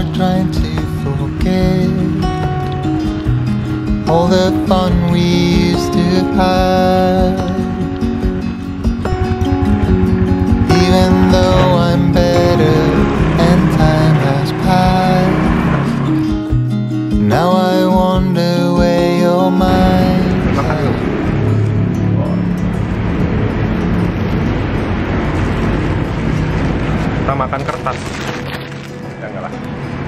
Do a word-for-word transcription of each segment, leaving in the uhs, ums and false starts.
are trying to forget all the fun we used to have. Even though I'm better and time has passed, now I wonder where your mind is. Kita makan kertas. Ya enggak lah.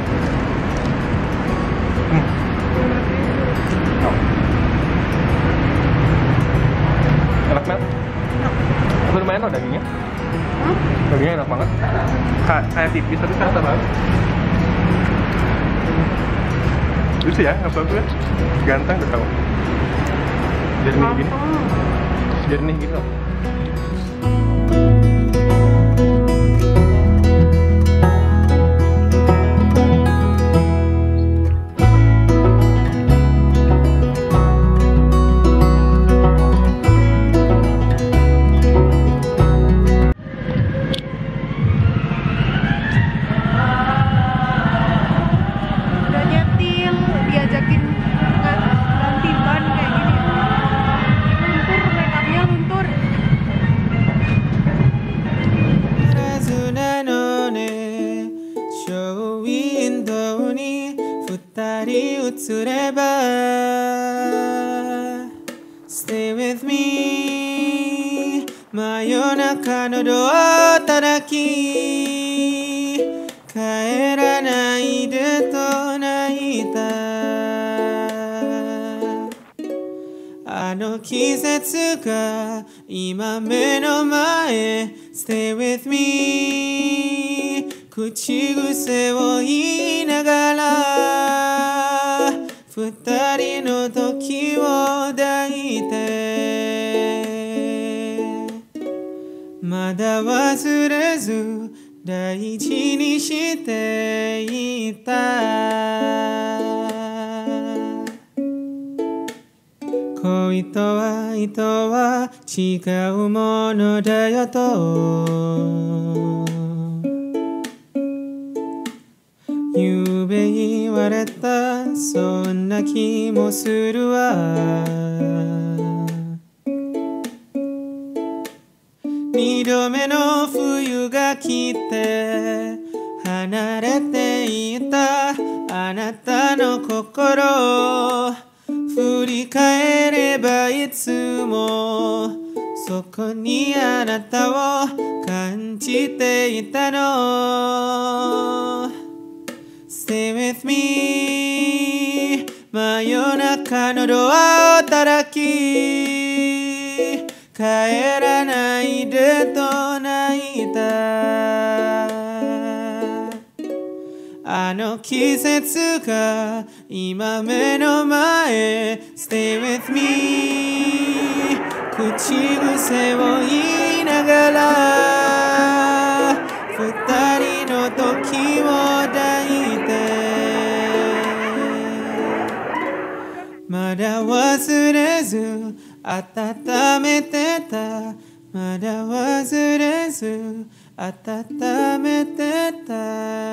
Hmm. Oh. Enak banget. Tapi lumayan loh dagingnya. Hah? Dagingnya enak banget. Kayak kayak tipis tapi terasa banget. Lucu ya, nggak bagus ya? Ganteng udah tau. Jernih gini. Jernih gitu loh. Stay with me 真夜中のドア叩き帰らないでと泣いたあの季節が今目の前 Stay with me 口癖を言いながら二人の時を抱いてまだ忘れず大事にしていた恋と愛とは違うものだよとゆうべ言われたそんな気もするわ二度目の冬が来て離れていたあなたの心振り返ればいつもそこにあなたを感じていたのStay with me 真夜中のドアを叩き帰らないでと泣いたあの季節が今目の前 Stay with me 口癖を言いながら二人の時を抱いてまだ忘れず温めてたまだ忘れず温めてた